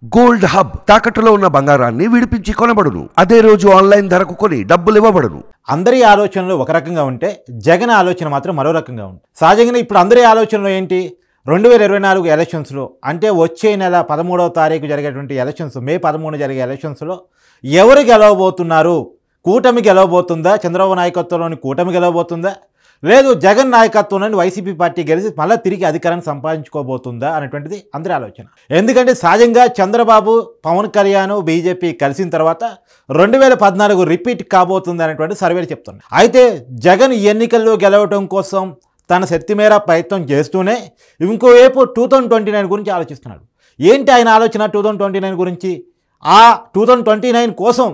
Gold hub తాకట్టులో ఉన్న బంగారాన్ని విడిపించి కొనబడును. అదే రోజు ఆన్లైన్ ధరకు కొని డబ్బులు ఇవ్వబడును. అందరి ఆలోచనలు ఒక రకంగా ఉంటే జగన్ ఆలోచన మాత్రం మరో రకంగా ఉంది. సహజంగానే ఇప్పుడు అందరి ఆలోచనలు ఏంటి? 2024 ఎలక్షన్స్లో అంటే వచ్చే నెల 13వ తారీఖు జరిగేటువంటి ఎలక్షన్స్, మే 13 జరిగే ఎలక్షన్స్లో ఎవరు గెలవబోతున్నారు? కూటమి గెలవబోతుందా? చంద్రబాబు నాయకత్వంలోని కూటమి గెలవబోతుందా? లేదు జగన్ నాయకత్వంలోని వైసీపీ పార్టీ గెలిచి మళ్ళీ తిరిగి అధికారాన్ని సంపాదించుకోబోతుందా అనేటువంటిది అందరి ఆలోచన. ఎందుకంటే సహజంగా చంద్రబాబు, పవన్ కళ్యాణ్, బీజేపీ కలిసిన తర్వాత 2014 రిపీట్ కాబోతుంది అనేటువంటి సర్వేలు చెప్తున్నాయి. అయితే జగన్ ఎన్నికల్లో గెలవడం కోసం తన శక్తి మేర ప్రయత్నం చేస్తూనే ఇంకోవైపు 2029 గురించి ఆలోచిస్తున్నాడు. ఏంటి ఆయన ఆలోచన 2029 గురించి? ఆ 2029 కోసం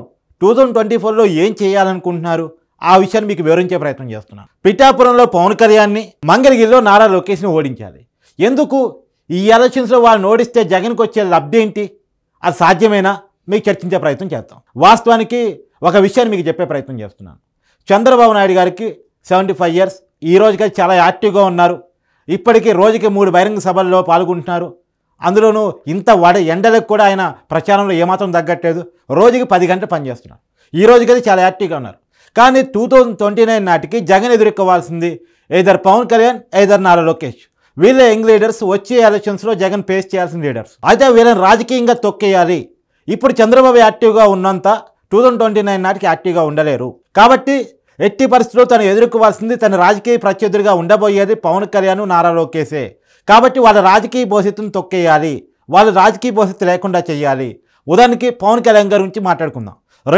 2024లో ఏం చేయాలనుకుంటున్నారు? ఆ విషయాన్ని మీకు వివరించే ప్రయత్నం చేస్తున్నాను. పిఠాపురంలో పవన్ కళ్యాణ్ని, మంగళగిరిలో నారా లోకేష్ని ఓడించాలి. ఎందుకు? ఈ ఎలక్షన్స్లో వాళ్ళని ఓడిస్తే జగన్కి వచ్చే లబ్ధి ఏంటి? అది సాధ్యమేనా? మీకు చర్చించే ప్రయత్నం చేస్తాం. వాస్తవానికి ఒక విషయాన్ని మీకు చెప్పే ప్రయత్నం చేస్తున్నాను. చంద్రబాబు నాయుడు గారికి 75 years, ఈ రోజుకి చాలా యాక్టివ్గా ఉన్నారు. ఇప్పటికీ రోజుకి 3 బహిరంగ సభల్లో పాల్గొంటున్నారు. అందులోనూ ఇంత ఎండలకు కూడా ఆయన ప్రచారంలో ఏమాత్రం తగ్గట్లేదు. రోజుకి 10 గంటలు పనిచేస్తున్నారు. ఈ రోజుకైతే చాలా యాక్టివ్గా ఉన్నారు. కానీ 2029 నాటికి జగన్ ఎదుర్కోవాల్సింది ఎయిదర్ పవన్ కళ్యాణ్, ఎయిదర్ నారా లోకేష్. వీళ్ళే యంగ్ లీడర్స్. వచ్చే ఎలక్షన్స్లో జగన్ ఫేస్ చేయాల్సిన లీడర్స్. అయితే వీళ్ళని రాజకీయంగా తొక్కేయాలి. ఇప్పుడు చంద్రబాబు యాక్టివ్గా ఉన్నంత 2029 నాటికి యాక్టివ్గా ఉండలేరు. కాబట్టి ఎట్టి పరిస్థితుల్లో తను ఎదుర్కోవాల్సింది, తన రాజకీయ ప్రత్యర్థులుగా ఉండబోయేది పవన్ కళ్యాణ్, నారా లోకేషే. కాబట్టి వాళ్ళ రాజకీయ భవిష్యత్తును తొక్కేయాలి. వాళ్ళు రాజకీయ భవిష్యత్తు లేకుండా చేయాలి. ఉదాహరణకి పవన్ కళ్యాణ్ గారి గురించి మాట్లాడుకుందాం.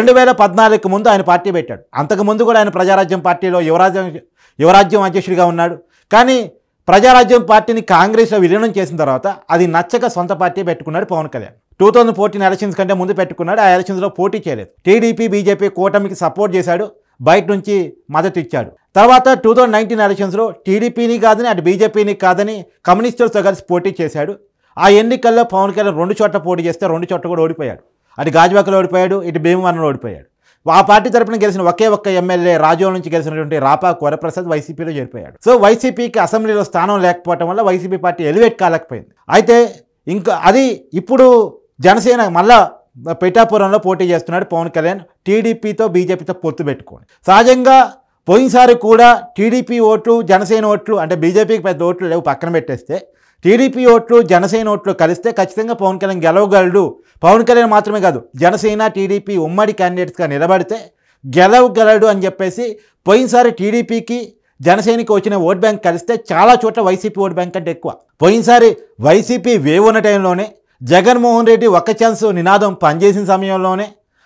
2014 ముందు ఆయన పార్టీ పెట్టాడు. అంతకుముందు కూడా ఆయన ప్రజారాజ్యం పార్టీలో యువరాజ్యం అధ్యక్షుడిగా ఉన్నాడు. కానీ ప్రజారాజ్యం పార్టీని కాంగ్రెస్లో విలీనం చేసిన తర్వాత అది నచ్చక సొంత పార్టీ పెట్టుకున్నాడు పవన్ కళ్యాణ్. 2014 ఎలక్షన్స్ కంటే ముందు పెట్టుకున్నాడు. ఆ ఎలక్షన్స్లో పోటీ చేయలేదు. టీడీపీ, బీజేపీ కూటమికి సపోర్ట్ చేశాడు, బయట నుంచి మద్దతు ఇచ్చాడు. తర్వాత 2019 ఎలక్షన్స్లో టీడీపీని కాదని, అటు బీజేపీని కాదని కమ్యూనిస్టులతో కలిసి పోటీ చేశాడు. ఆ ఎన్నికల్లో పవన్ కళ్యాణ్ 2 చోట్ల పోటీ చేస్తే 2 చోట్ల కూడా ఓడిపోయాడు. అటు గాజువాకలో ఓడిపోయాడు, ఇటు భీమవరంలో ఓడిపోయాడు. ఆ పార్టీ తరపున గెలిచిన ఒకే ఒక్క ఎమ్మెల్యే రాజోల నుంచి గెలిచినటువంటి రాపాకు వరప్రసాద్ వైసీపీలో చేరిపోయాడు. సో వైసీపీకి అసెంబ్లీలో స్థానం లేకపోవడం వల్ల వైసీపీ పార్టీ ఎలివేట్ కాలేకపోయింది. అయితే ఇంకా అది ఇప్పుడు జనసేన మళ్ళా పిఠాపురంలో పోటీ చేస్తున్నాడు పవన్ కళ్యాణ్, టీడీపీతో బీజేపీతో పొత్తు పెట్టుకోండి. సహజంగా పోయినసారి కూడా టీడీపీ ఓట్లు, జనసేన ఓట్లు, అంటే బీజేపీకి పెద్ద ఓట్లు లేవు పక్కన పెట్టేస్తే, టీడీపీ ఓట్లు, జనసేన ఓట్లు కలిస్తే ఖచ్చితంగా పవన్ కళ్యాణ్ గెలవగలడు. పవన్ కళ్యాణ్ మాత్రమే కాదు, జనసేన, టీడీపీ ఉమ్మడి క్యాండిడేట్స్గా నిలబడితే గెలవగలడు అని చెప్పేసి పోయినసారి టీడీపీకి, జనసేనకి వచ్చిన ఓట్ బ్యాంక్ కలిస్తే చాలా చోట్ల వైసీపీ ఓట్ బ్యాంక్ కంటే ఎక్కువ. పోయినసారి వైసీపీ వేవ్ ఉన్న టైంలోనే జగన్మోహన్ రెడ్డి ఒక్క ఛాన్స్ నినాదం పనిచేసిన సమయంలోనే,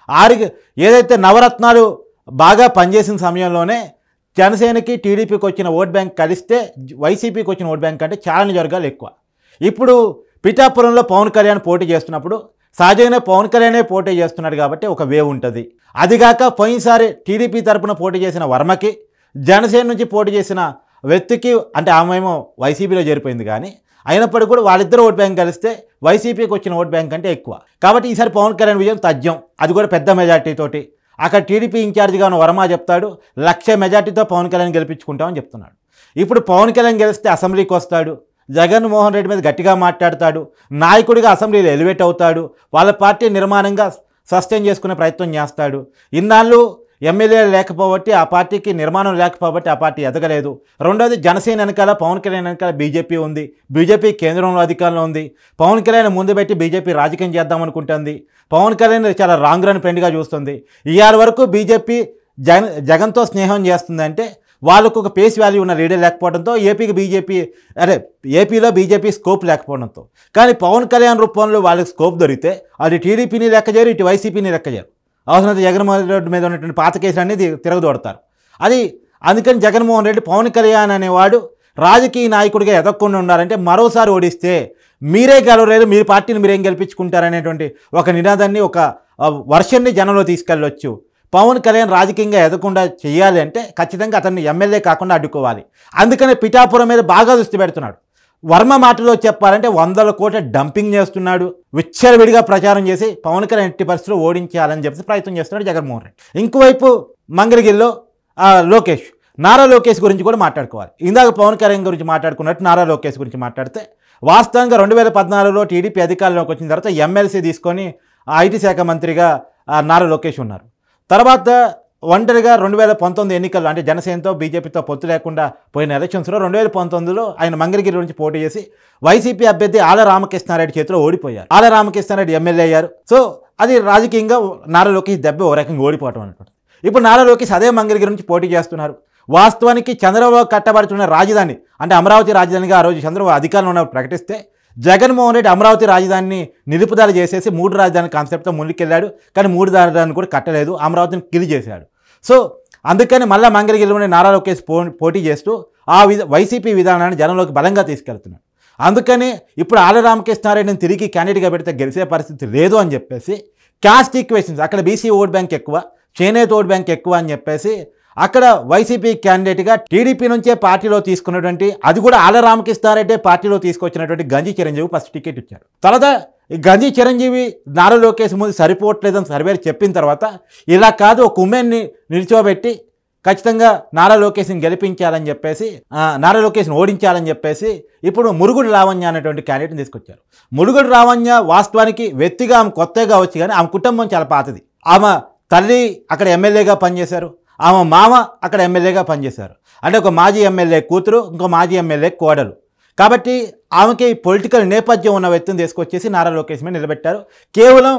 ఏదైతే నవరత్నాలు బాగా పనిచేసిన సమయంలోనే జనసేనకి, టీడీపీకి వచ్చిన ఓట్ బ్యాంక్ కలిస్తే వైసీపీకి వచ్చిన ఓట్ బ్యాంక్ కంటే చాలా నియోజకవర్గాలు ఎక్కువ. ఇప్పుడు పిఠాపురంలో పవన్ కళ్యాణ్ పోటీ చేస్తున్నప్పుడు సహజంగానే పవన్ కళ్యాణే పోటీ చేస్తున్నాడు కాబట్టి ఒక వేవ్ ఉంటుంది. అదిగాక పోయినసారి టీడీపీ తరపున పోటీ చేసిన వర్మకి, జనసేన నుంచి పోటీ చేసిన వ్యక్తికి, అంటే ఆమెమో వైసీపీలో చేరిపోయింది, కానీ అయినప్పటికీ కూడా వాళ్ళిద్దరు ఓట్ బ్యాంక్ కలిస్తే వైసీపీకి వచ్చిన ఓట్ బ్యాంక్ కంటే ఎక్కువ. కాబట్టి ఈసారి పవన్ కళ్యాణ్ విజయం తథ్యం, అది కూడా పెద్ద మెజార్టీతోటి. అక్కడ టీడీపీ ఇన్ఛార్జిగా ఉన్న వర్మ చెప్తాడు 1,00,000 మెజార్టీతో పవన్ కళ్యాణ్ గెలిపించుకుంటామని చెప్తున్నాడు. ఇప్పుడు పవన్ కళ్యాణ్ గెలిస్తే అసెంబ్లీకి వస్తాడు, జగన్మోహన్ రెడ్డి మీద గట్టిగా మాట్లాడతాడు, నాయకుడిగా అసెంబ్లీలో ఎలివేట్ అవుతాడు, వాళ్ళ పార్టీ నిర్మాణంగా సస్టైన్ చేసుకునే ప్రయత్నం చేస్తాడు. ఇన్నాళ్ళు ఎమ్మెల్యేలు లేకపోబట్టి, ఆ పార్టీకి నిర్మాణం లేకపోబట్టి ఆ పార్టీ ఎదగలేదు. రెండోది, జనసేన వెనకాల, పవన్ కళ్యాణ్ వెనకాల బీజేపీ ఉంది. బీజేపీ కేంద్రంలో అధికారంలో ఉంది. పవన్ కళ్యాణ్ ముందు పెట్టి బీజేపీ రాజకీయం చేద్దామనుకుంటుంది. పవన్ కళ్యాణ్ చాలా రాంగ్ రన్ ఫ్రెండ్గా చూస్తుంది. ఇవాళ వరకు బీజేపీ జగన్తో స్నేహం చేస్తుందంటే వాళ్ళకు ఒక పేస్ వాల్యూ ఉన్న లీడర్ లేకపోవడంతో, ఏపీలో బీజేపీ స్కోప్ లేకపోవడంతో. కానీ పవన్ కళ్యాణ్ రూపంలో వాళ్ళకి స్కోప్ దొరికితే అటు టీడీపీని లెక్క చేయరు, ఇటు వైసీపీని లెక్క చేయరు. అవసరమైతే జగన్మోహన్ రెడ్డి మీద ఉన్నటువంటి పాత కేసులు అనేది తిరగదోడతారు. అందుకని జగన్మోహన్ రెడ్డి పవన్ కళ్యాణ్ అనేవాడు రాజకీయ నాయకుడిగా ఎదగకుండా ఉండాలంటే మరోసారి ఓడిస్తే మీరే గెలవలేరు, మీ పార్టీని మీరేం గెలిపించుకుంటారనేటువంటి ఒక నినాదాన్ని, ఒక వర్షన్ని జనంలో తీసుకెళ్ళవచ్చు. పవన్ కళ్యాణ్ రాజకీయంగా ఎదగకుండా చేయాలి అంటే ఖచ్చితంగా అతన్ని ఎమ్మెల్యే కాకుండా అడ్డుకోవాలి. అందుకని పిఠాపురం మీద బాగా దృష్టి పెడుతున్నాడు. వర్మ మాటలో చెప్పాలంటే 100 కోట్ల డంపింగ్ చేస్తున్నాడు. విచ్చలవిడిగా ప్రచారం చేసి పవన్ కళ్యాణ్ ఎట్టి పరిస్థితుల్లో ఓడించాలని చెప్పి ప్రయత్నం చేస్తున్నాడు జగన్మోహన్ రెడ్డి. ఇంకోవైపు మంగళగిరిలో నారా లోకేష్ గురించి కూడా మాట్లాడుకోవాలి. ఇందాక పవన్ కళ్యాణ్ గురించి మాట్లాడుకున్నట్టు నారా లోకేష్ గురించి మాట్లాడితే వాస్తవంగా 2014లో టీడీపీ అధికారంలోకి వచ్చిన తర్వాత ఎమ్మెల్సీ తీసుకొని ఐటీ శాఖ మంత్రిగా నారా లోకేష్ ఉన్నారు. తర్వాత ఒంటరిగా 2019 ఎన్నికల్లో అంటే జనసేనతో బీజేపీతో పొత్తు లేకుండా పోయిన ఎలక్షన్స్లో 2019లో ఆయన మంగళగిరి నుంచి పోటీ చేసి వైసీపీ అభ్యర్థి ఆళ్ల రామకృష్ణారెడ్డి చేతిలో ఓడిపోయారు. ఆళ్ల రామకృష్ణారెడ్డి ఎమ్మెల్యే అయ్యారు. సో అది రాజకీయంగా నారా లోకేష్ దెబ్బ ఓ రకంగా ఓడిపోవటం అనమాట. ఇప్పుడు నారా లోకేష్ అదే మంగళగిరి నుంచి పోటీ చేస్తున్నారు. వాస్తవానికి చంద్రబాబు కట్టబడుతున్న రాజధాని అంటే అమరావతి రాజధానిగా ఆ రోజు చంద్రబాబు అధికారంలో ఉన్నప్పుడు ప్రకటిస్తే జగన్మోహన్ రెడ్డి అమరావతి రాజధానిని నిలుపుదల చేసేసి 3 రాజధాని కాన్సెప్ట్తో ముందుకెళ్ళాడు. కానీ 3 రాజధాని కూడా కట్టలేదు, అమరావతిని కిల్ చేశాడు. సో అందుకని మళ్ళీ మంగళగిరిలోనే నారా లోకేష్ పోటీ చేస్తూ వైసీపీ విధానాన్ని జనంలోకి బలంగా తీసుకెళ్తున్నాడు. అందుకని ఇప్పుడు ఆళ్ల రామకృష్ణారెడ్డిని తిరిగి క్యాండిడేట్గా పెడితే గెలిచే పరిస్థితి లేదు అని చెప్పేసి క్యాస్ట్ ఈక్వేషన్స్ అక్కడ బీసీ ఓట్ బ్యాంక్ ఎక్కువ, చేనేత ఓట్ బ్యాంక్ ఎక్కువ అని చెప్పేసి అక్కడ వైసీపీ క్యాండిడేట్గా టీడీపీ నుంచే పార్టీలో తీసుకున్నటువంటి అది కూడా ఆళ్ల రామకృష్ణారెడ్డి పార్టీలో తీసుకొచ్చినటువంటి గంజి చిరంజీవి ఫస్ట్ టికెట్ ఇచ్చారు. తర్వాత ఈ గంజి చిరంజీవి నారా లోకేష్ ముందు సరిపోవట్లేదని సర్వేలు చెప్పిన తర్వాత ఇలా కాదు ఒక ఉమెన్ని నిల్చోబెట్టి ఖచ్చితంగా నారా లోకేష్ని గెలిపించాలని చెప్పేసి నారా లోకేష్ని ఓడించాలని చెప్పేసి ఇప్పుడు మురుగుడు లావణ్య అనేటువంటి క్యాండిడేట్ని తీసుకొచ్చారు. మురుగుడు లావణ్య వాస్తవానికి వ్యక్తిగా ఆమె కొత్తగా వచ్చి కానీ ఆమె కుటుంబం చాలా పాతది. ఆమె తల్లి అక్కడ ఎమ్మెల్యేగా పనిచేశారు, ఆమె మామ అక్కడ ఎమ్మెల్యేగా పనిచేశారు. అంటే ఒక మాజీ ఎమ్మెల్యే కూతురు, ఇంకో మాజీ ఎమ్మెల్యే కోడలు. కాబట్టి ఆమెకి పొలిటికల్ నేపథ్యం ఉన్న వ్యక్తిని తీసుకొచ్చేసి నారా లోకేష్ మీద నిలబెట్టారు. కేవలం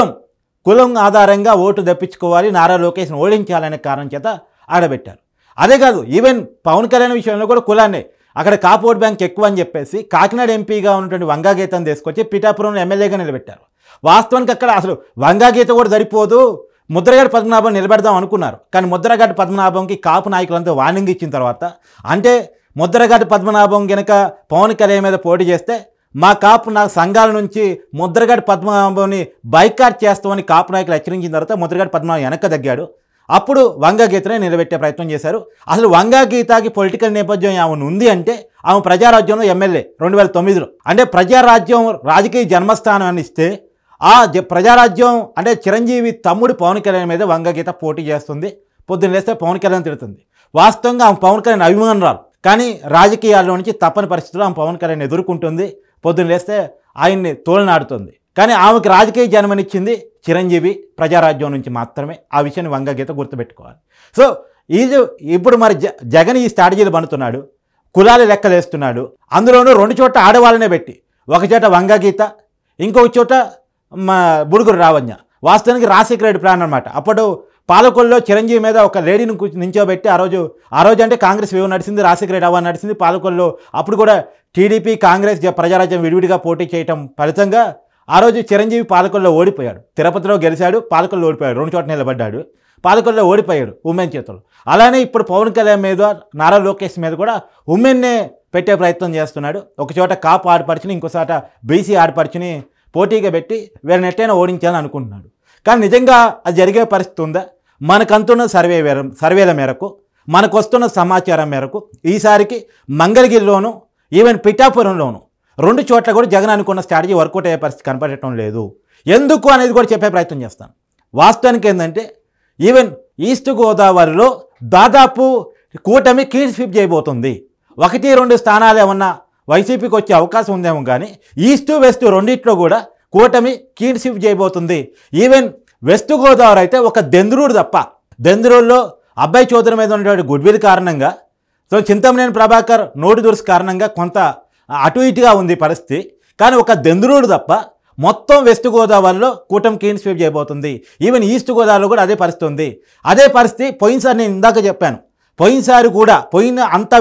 కులం ఆధారంగా ఓటు తెప్పించుకోవాలి, నారా లోకేష్ని ఓడించాలనే కారణం చేత ఆడబెట్టారు. అదే కాదు, ఈవెన్ పవన్ కళ్యాణ్ విషయంలో కూడా కులాన్నే అక్కడ కాపు ఓట్ బ్యాంక్ ఎక్కువ అని చెప్పేసి కాకినాడ ఎంపీగా ఉన్నటువంటి వంగాగీతను తీసుకొచ్చి పిఠాపురంలో ఎమ్మెల్యేగా నిలబెట్టారు. వాస్తవానికి అక్కడ అసలు వంగాగీత కూడా సరిపోదు, ముద్రగడ్డ పద్మనాభం నిలబెడదాం అనుకున్నారు. కానీ ముద్రగడ్డ పద్మనాభంకి కాపు నాయకులంతా వార్నింగ్ ఇచ్చిన తర్వాత అంటే ముద్రగడ్డ పద్మనాభం కనుక పవన్ కళ్యాణ్ మీద పోటీ చేస్తే మా కాపు సంఘాల నుంచి ముద్రగడ్డ పద్మనాభంని బైకాట్ చేస్తామని కాపు నాయకులు హెచ్చరించిన తర్వాత ముద్రగడ్డ పద్మనాభం వెనక్కి తగ్గాడు. అప్పుడు వంగగీతనే నిలబెట్టే ప్రయత్నం చేశారు. అసలు వంగగీతకి పొలిటికల్ నేపథ్యం ఆమె ఉంది అంటే ఆమె ప్రజారాజ్యంలో ఎమ్మెల్యే 2009లో. అంటే ప్రజారాజ్యం రాజకీయ జన్మస్థానం అని ఇస్తే ఆ ప్రజారాజ్యం అంటే చిరంజీవి తమ్ముడు పవన్ కళ్యాణ్ మీద వంగగీత పోటీ చేస్తుంది. పొద్దున్న లేస్తే పవన్ కళ్యాణ్ తిడుతుంది. వాస్తవంగా ఆమె పవన్ కళ్యాణ్ అభిమానురాలు, కానీ రాజకీయాల్లో నుంచి తప్పని పరిస్థితుల్లో ఆమె పవన్ కళ్యాణ్ ఎదుర్కొంటుంది. పొద్దున్న లేస్తే ఆయన్ని తోలనాడుతుంది. కానీ ఆమెకి రాజకీయ జన్మనిచ్చింది చిరంజీవి ప్రజారాజ్యం నుంచి మాత్రమే. ఆ విషయాన్ని వంగగీత గుర్తుపెట్టుకోవాలి. సో ఇప్పుడు మరి జగన్ ఈ స్ట్రాటజీలు పన్నుతున్నాడు, కులాలు లెక్కలేస్తున్నాడు. అందులోనూ 2 చోట్ల ఆడవాళ్ళనే పెట్టి, ఒక చోట వంగగీత, ఇంకొక చోట బుడుగురు లావణ్య. వాస్తవానికి రాజశేఖర రెడ్డి ప్లాన్ అనమాట. అప్పుడు పాలకొల్లో చిరంజీవి మీద ఒక లేడీని నించోబెట్టి ఆ రోజు అంటే కాంగ్రెస్ వేవ్ నడిచింది, రాజశేఖర రెడ్డి అవ్వ నడిచింది పాలకొల్లో. అప్పుడు కూడా టీడీపీ కాంగ్రెస్ ప్రజారాజ్యం విడివిడిగా పోటీ చేయటం ఫలితంగా ఆ రోజు చిరంజీవి పాలకొల్లో ఓడిపోయాడు. తిరుపతిలో గెలిచాడు, పాలకొల్లో ఓడిపోయాడు. 2 చోట్ల నిలబడ్డాడు, పాలకొల్లో ఓడిపోయాడు ఉమెన్ చేతులు. అలానే ఇప్పుడు పవన్ కళ్యాణ్ మీద నారా లోకేష్ మీద కూడా ఉమెన్నే పెట్టే ప్రయత్నం చేస్తున్నాడు. ఒక చోట కాపు ఆడపడిచిని, ఇంకోసాట బీసీ ఆడపడిచిని పోటీగా పెట్టి వీళ్ళని ఎట్టైనా ఓడించాలని అనుకుంటున్నాడు. కానీ నిజంగా అది జరిగే పరిస్థితి ఉందా? మనకంతున్న సర్వేల మేరకు, మనకు వస్తున్న సమాచారం మేరకు ఈసారికి మంగళగిరిలోను ఈవెన్ పిఠాపురంలోను 2 చోట్ల కూడా జగన్ అనుకున్న స్ట్రాటజీ వర్కౌట్ అయ్యే పరిస్థితి కనపడటం లేదు. ఎందుకు అనేది కూడా చెప్పే ప్రయత్నం చేస్తాను. వాస్తవానికి ఏంటంటే ఈవెన్ ఈస్ట్ గోదావరిలో దాదాపు కూటమి క్లీన్ స్వీప్ చేయబోతుంది. 1-2 స్థానాలు ఏమన్నా వైసీపీకి వచ్చే అవకాశం ఉందేమో, కానీ ఈస్ట్ వెస్ట్ రెండిట్లో కూడా కూటమి క్లీన్ స్వీప్ చేయబోతుంది. ఈవెన్ వెస్ట్ గోదావరి అయితే ఒక దెందులూరు తప్ప, దెందులూరులో అబ్బాయి చౌదరి మీద ఉన్నటువంటి గుడ్విల్ కారణంగా, సో చింతమనేని ప్రభాకర్ నోటి దురుసు కారణంగా కొంత అటు ఇటుగా ఉంది పరిస్థితి. కానీ ఒక దెందులూరు తప్ప మొత్తం వెస్ట్ గోదావరిలో కూటమి క్లీన్ స్వీప్ చేయబోతుంది. ఈవెన్ ఈస్ట్ గోదావరిలో కూడా అదే పరిస్థితి ఉంది. అదే పరిస్థితి పోయినసారి నేను ఇందాక చెప్పాను, పోయినసారి కూడా అంత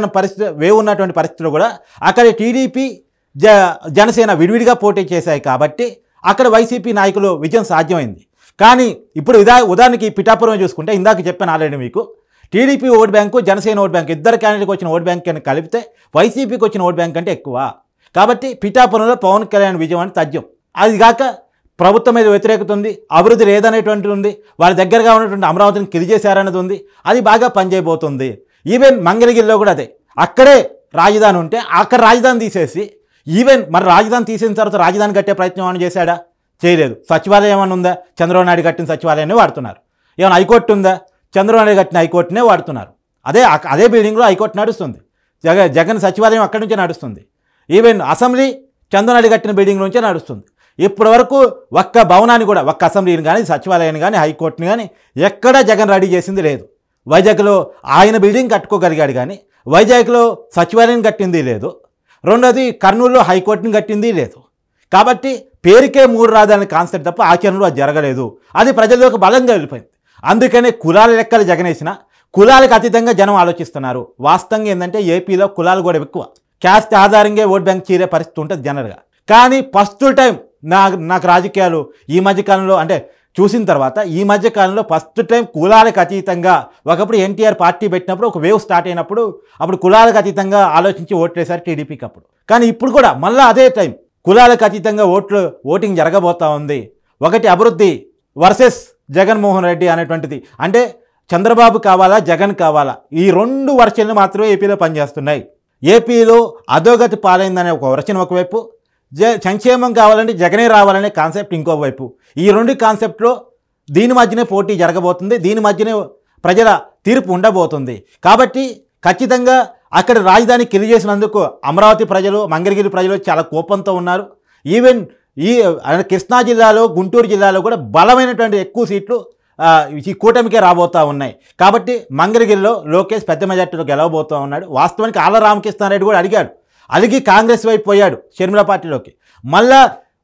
వేవ్ ఉన్నటువంటి పరిస్థితుల్లో కూడా అక్కడ టీడీపీ జనసేన విడివిడిగా పోటీ చేశాయి కాబట్టి అక్కడ వైసీపీ నాయకులు విజయం సాధ్యమైంది. కానీ ఇప్పుడు ఉదాహరణకి పిఠాపురం చూసుకుంటే ఇందాక చెప్పాను ఆల్రెడీ మీకు, TDP vote bank Janasena vote bank ఇద్దరు క్యాండిడేట్కి వచ్చిన ఓట్ బ్యాంక్ అని కలిపితే వైసీపీకి వచ్చిన ఓట్ బ్యాంక్ అంటే ఎక్కువ. కాబట్టి పిఠాపురంలో పవన్ కళ్యాణ్ విజయం అంటే తథ్యం. అది కాక ప్రభుత్వం మీద వ్యతిరేకత ఉంది, అభివృద్ధి లేదనేటువంటిది ఉంది, వాళ్ళ దగ్గరగా ఉన్నటువంటి అమరావతిని కిలి చేశారనేది ఉంది, అది బాగా పనిచేయబోతుంది. ఈవెన్ మంగళగిరిలో కూడా అదే, అక్కడే రాజధాని ఉంటే అక్కడ రాజధాని తీసేసి ఈవెన్ మరి రాజధాని తీసిన తర్వాత రాజధాని కట్టే ప్రయత్నం ఏమైనా చేశాడా? చేయలేదు. సచివాలయం ఏమైనా ఉందా? చంద్రబాబు నాయుడు కట్టిన సచివాలయాన్ని వాడుతున్నారు. ఏమైనా హైకోర్టు ఉందా? చంద్రబాబు నాయుడు కట్టిన హైకోర్టునే వాడుతున్నారు. అదే బిల్డింగ్లో హైకోర్టు నడుస్తుంది. జగన్ సచివాలయం అక్కడి నుంచే నడుస్తుంది. ఈవెన్ అసెంబ్లీ చందనాడి కట్టిన బిల్డింగ్ నుంచే నడుస్తుంది. ఇప్పటి వరకు ఒక్క భవనాన్ని కూడా, ఒక్క అసెంబ్లీని కానీ, సచివాలయాన్ని కానీ, హైకోర్టుని కానీ ఎక్కడా జగన్ రెడీ చేసింది లేదు. వైజాగ్లో ఆయన బిల్డింగ్ కట్టుకోగలిగాడు కానీ వైజాగ్లో సచివాలయం కట్టింది లేదు. రెండోది కర్నూలులో హైకోర్టుని కట్టింది లేదు. కాబట్టి పేరుకే 3 రాజధాని కాన్సెప్ట్ తప్ప ఆచరణలో అది జరగలేదు. అది ప్రజల్లోకి బలంగా వెళ్ళిపోయింది. అందుకనే కులాల లెక్కలు జగనేసిన కులాలకు అతీతంగా జనం ఆలోచిస్తున్నారు. వాస్తవంగా ఏంటంటే ఏపీలో కులాలు కూడా ఎక్కువ, క్యాస్ట్ ఆధారంగా ఓట్ బ్యాంక్ చీరే పరిస్థితి ఉంటుంది జనరల్గా. కానీ ఫస్ట్ టైం నాకు రాజకీయాలు ఈ మధ్యకాలంలో అంటే చూసిన తర్వాత ఈ మధ్యకాలంలో ఫస్ట్ టైం కులాలకు అతీతంగా, ఒకప్పుడు ఎన్టీఆర్ పార్టీ పెట్టినప్పుడు ఒక వేవ్ స్టార్ట్ అయినప్పుడు అప్పుడు కులాలకు అతీతంగా ఆలోచించి ఓట్లేశారు టీడీపీకి అప్పుడు. కానీ ఇప్పుడు కూడా మళ్ళీ అదే టైం కులాలకు అతీతంగా ఓటింగ్ జరగబోతా ఉంది. ఒకటి అభివృద్ధి వర్సెస్ జగన్మోహన్ రెడ్డి అనేటువంటిది. అంటే చంద్రబాబు కావాలా జగన్ కావాలా, ఈ 2 వర్షన్లు మాత్రమే ఏపీలో పనిచేస్తున్నాయి. ఏపీలో అధోగతి పాలైందనే ఒక వర్షన్ ఒకవైపు, సంక్షేమం కావాలంటే జగనే రావాలనే కాన్సెప్ట్ ఇంకోవైపు. ఈ 2 కాన్సెప్ట్లో దీని మధ్యనే పోటీ జరగబోతుంది, దీని మధ్యనే ప్రజల తీర్పు ఉండబోతుంది. కాబట్టి ఖచ్చితంగా అక్కడ రాజధాని కిలి చేసినందుకు అమరావతి ప్రజలు, మంగళగిరి ప్రజలు చాలా కోపంతో ఉన్నారు. ఈవెన్ ఈ కృష్ణా జిల్లాలో, గుంటూరు జిల్లాలో కూడా బలమైనటువంటి ఎక్కువ సీట్లు ఈ కూటమికే రాబోతూ ఉన్నాయి. కాబట్టి మంగళగిరిలో లోకేష్ పెద్ద మెజార్టీలో గెలవబోతూ ఉన్నాడు. వాస్తవానికి ఆళ్ల రామకృష్ణారెడ్డి కూడా అలిగి కాంగ్రెస్ వైపు పోయాడు షర్మిల పార్టీలోకి. మళ్ళా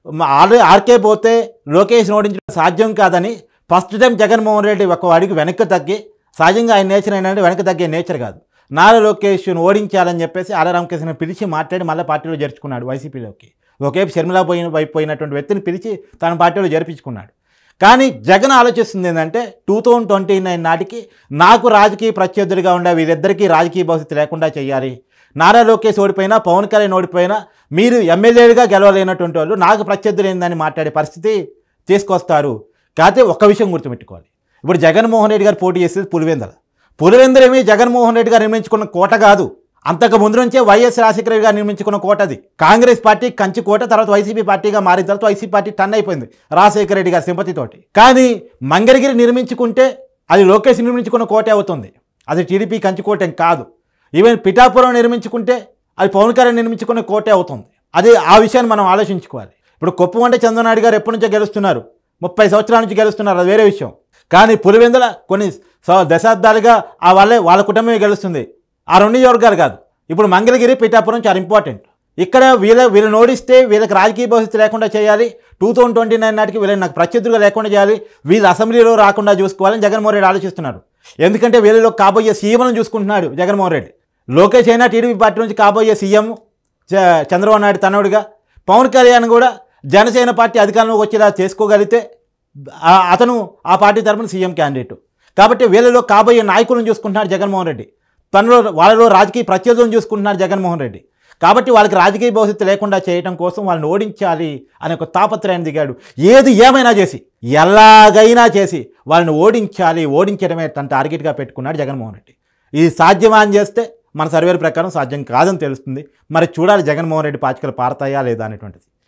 ఆర్కే పోతే లోకేష్ ఓడించడం సాధ్యం కాదని ఫస్ట్ టైం జగన్మోహన్ రెడ్డి ఒక అడిగి వెనక్కి తగ్గి, సహజంగా ఆయన నేచర్ ఏంటంటే వెనక్కి తగ్గే నేచర్ కాదు, నారా లోకేష్ను ఓడించాలని చెప్పేసి ఆళ్ల రామకృష్ణని పిలిచి మాట్లాడి మళ్ళీ పార్టీలో చేర్చుకున్నాడు వైసీపీలోకి. ఒకవైపు షర్మిల వైపు పోయినటువంటి వ్యక్తిని పిలిచి తన పార్టీలో జరిపించుకున్నాడు. కానీ జగన్ ఆలోచిస్తుంది ఏంటంటే 2029 నాటికి నాకు రాజకీయ ప్రత్యర్థులుగా ఉండే వీరిద్దరికీ రాజకీయ భవిష్యత్తు లేకుండా చేయాలి. నారా లోకేష్ ఓడిపోయినా, పవన్ కళ్యాణ్ ఓడిపోయినా మీరు ఎమ్మెల్యేలుగా గెలవలేనటువంటి వాళ్ళు నాకు ప్రత్యర్థులు ఏందని మాట్లాడే పరిస్థితి తీసుకొస్తారు. కాకపోతే ఒక్క విషయం గుర్తుపెట్టుకోవాలి, ఇప్పుడు జగన్మోహన్ రెడ్డి గారు పోటీ చేసేది పులివెందుల ఏమీ జగన్మోహన్ రెడ్డి గారు నిర్మించుకున్న కోట కాదు, అంతకు ముందు నుంచే వైఎస్ రాజశేఖర రెడ్డి గారు నిర్మించుకున్న కోట. అది కాంగ్రెస్ పార్టీ కంచి కోట, తర్వాత వైసీపీ పార్టీగా మారిన తర్వాత వైసీపీ పార్టీ టర్న్ అయిపోయింది రాజశేఖర రెడ్డి గారి సింపతితోటి. కానీ మంగళగిరి నిర్మించుకుంటే అది లోకేష్ నిర్మించుకున్న కోటే అవుతుంది, అది టీడీపీ కంచి కోట కాదు. ఈవెన్ పిఠాపురం నిర్మించుకుంటే అది పవన్ కళ్యాణ్ నిర్మించుకున్న కోటే అవుతుంది. అది ఆ విషయాన్ని మనం ఆలోచించుకోవాలి. ఇప్పుడు కొప్పుమంటే చంద్రనాయుడు గారు ఎప్పటి నుంచో గెలుస్తున్నారు, 30 సంవత్సరాల నుంచి గెలుస్తున్నారు, అది వేరే విషయం. కానీ పులివెందుల కొన్ని దశాబ్దాలుగా వాళ్ళ కుటుంబమే గెలుస్తుంది, ఆ 2 నియోజకవర్గాలు కాదు. ఇప్పుడు మంగళగిరి, పిఠాపురం చాలా ఇంపార్టెంట్. ఇక్కడ వీళ్ళని ఓడిస్తే వీళ్ళకి రాజకీయ భవిష్యత్తు లేకుండా చేయాలి, 2029 నాటికి వీళ్ళని నాకు ప్రత్యర్థులుగా లేకుండా చేయాలి, వీళ్ళు అసెంబ్లీలో రాకుండా చూసుకోవాలని జగన్మోహన్ రెడ్డి ఆలోచిస్తున్నారు. ఎందుకంటే వీళ్ళలో కాబోయే సీఎంలను చూసుకుంటున్నాడు జగన్మోహన్ రెడ్డి. లోకేష్ అయినా టీడీపీ పార్టీ నుంచి కాబోయే సీఎం చంద్రబాబు నాయుడు తనవుడిగా, పవన్ కళ్యాణ్ కూడా జనసేన పార్టీ అధికారంలోకి వచ్చేలా చేసుకోగలిగితే అతను ఆ పార్టీ తరపున సీఎం క్యాండిడేట్. కాబట్టి వీళ్ళలో కాబోయే నాయకులను చూసుకుంటున్నాడు జగన్మోహన్ రెడ్డి, వాళ్ళలో రాజకీయ ప్రత్యర్థులను చూసుకుంటున్నారు జగన్మోహన్ రెడ్డి. కాబట్టి వాళ్ళకి రాజకీయ భవిష్యత్తు లేకుండా చేయడం కోసం వాళ్ళని ఓడించాలి అనే ఒక తాపత్రయాన్ని దిగాడు. ఏది ఏమైనా చేసి, ఎలాగైనా చేసి వాళ్ళని ఓడించడమే తన టార్గెట్గా పెట్టుకున్నాడు జగన్మోహన్ రెడ్డి. ఇది సాధ్యమా అని చేస్తే మన సర్వేల ప్రకారం సాధ్యం కాదని తెలుస్తుంది. మరి చూడాలి జగన్మోహన్ రెడ్డి పాచికలు పారతాయా లేదా అనేటువంటిది.